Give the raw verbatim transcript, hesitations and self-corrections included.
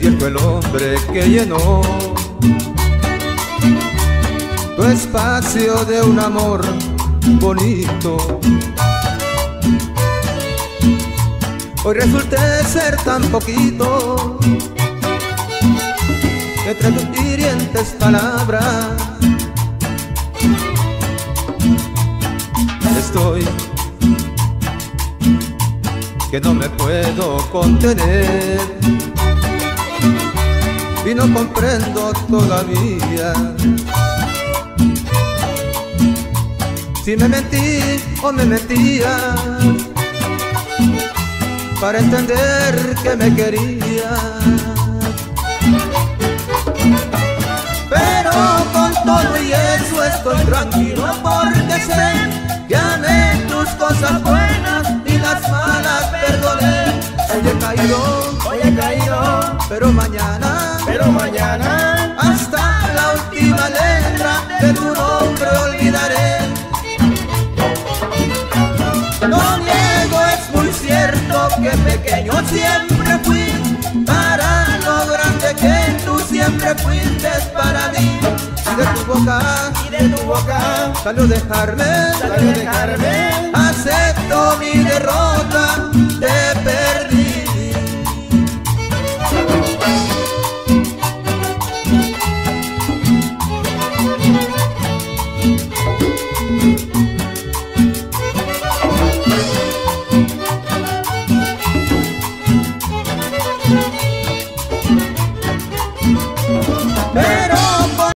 Dios fue el hombre que llenó tu espacio de un amor bonito. Hoy resulté ser tan poquito entre tus hirientes palabras. Estoy que no me puedo contener y no comprendo todavía si me mentí o me mentías para entender que me querías. Pero con todo y eso estoy tranquilo, porque sé que amé tus cosas buenas y las malas perdoné. Hoy he caído, Hoy he caído, pero mañana, pero mañana hasta la última letra de tu nombre olvidaré. No niego, es muy cierto que pequeño siempre fui para lo grande que tú siempre fuiste para mí. Y de tu boca, y de tu boca salió dejarme, salió dejarme. acepto mi derrota, te perdí.